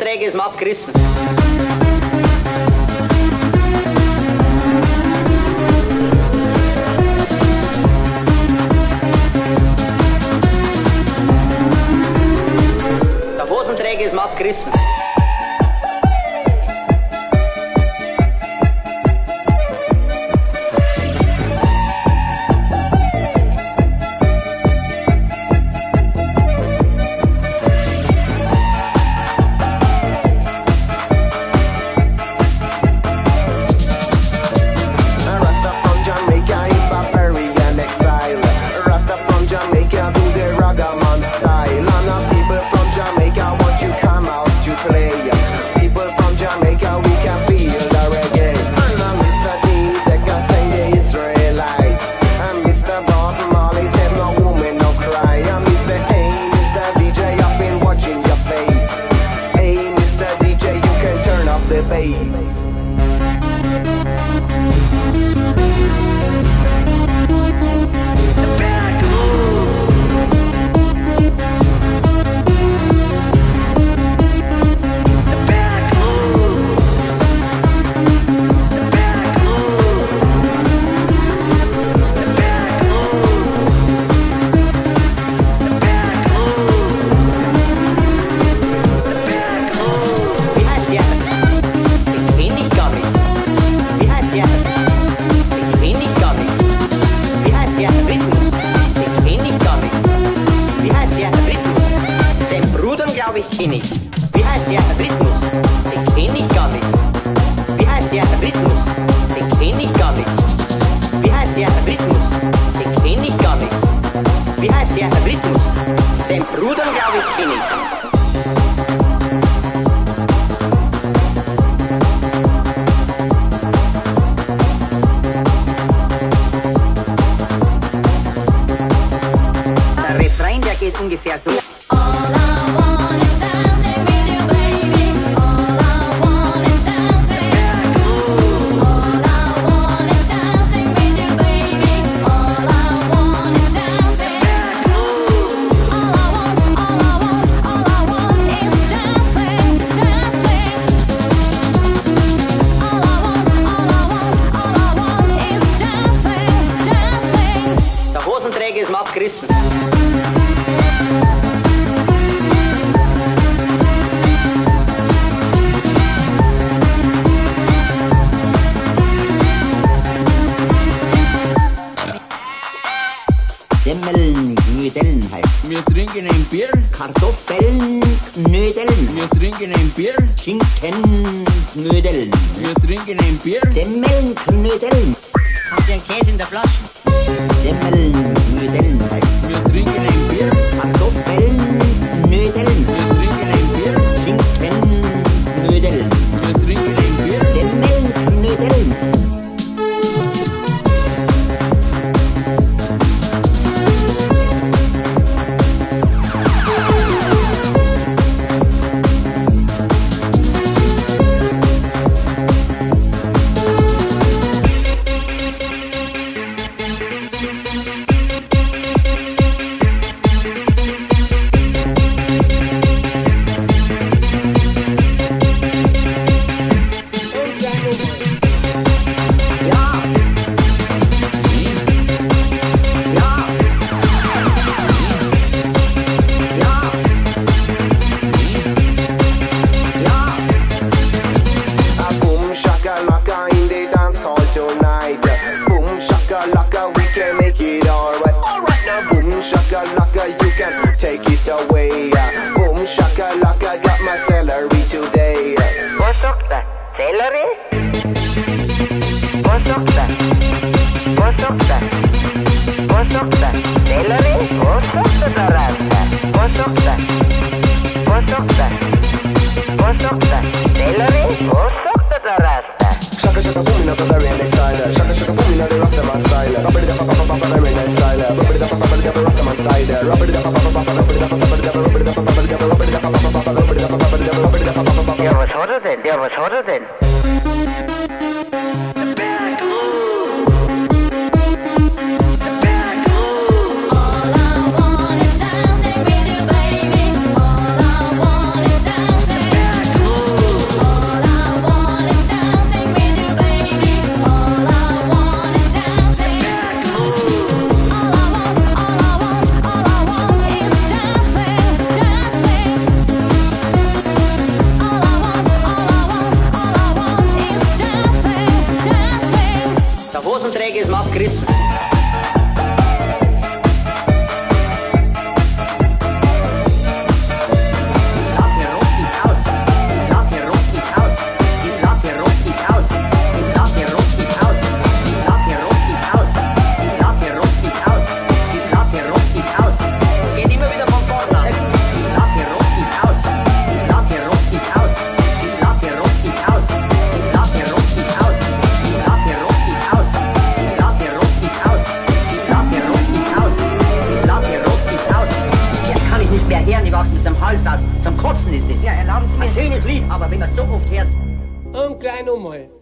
Hosenträger ist mir abgerissen. Der Hosenträger ist mir abgerissen. Ungefähr so. Der Hosenträger ist mir abgerissen. Semmeln, Knödeln halt. Wir trinken ein Bier. Kartoffeln, Knödeln. Wir trinken ein Bier. Schinken, Knödeln. Wir trinken ein Bier. Semmeln, Knödeln. Haben Sie einen Käse in der Flasche? Semmeln, Knödeln halt. Wir trinken ein Bier. Kartoffeln, Knödeln. Wir trinken ein Bier. Schinken, Knödeln. Wir trinken ein Bier. Semmeln, Knödeln. Ja, was hat er denn? All I want is dancing with you, baby. All I want is dancing. Hirn gewachsen bis zum Hals aus. Zum Kotzen ist das. Ja, erlauben Sie Ein mir. schönes Lied, aber wenn man es so oft hört. Und gleich nochmal.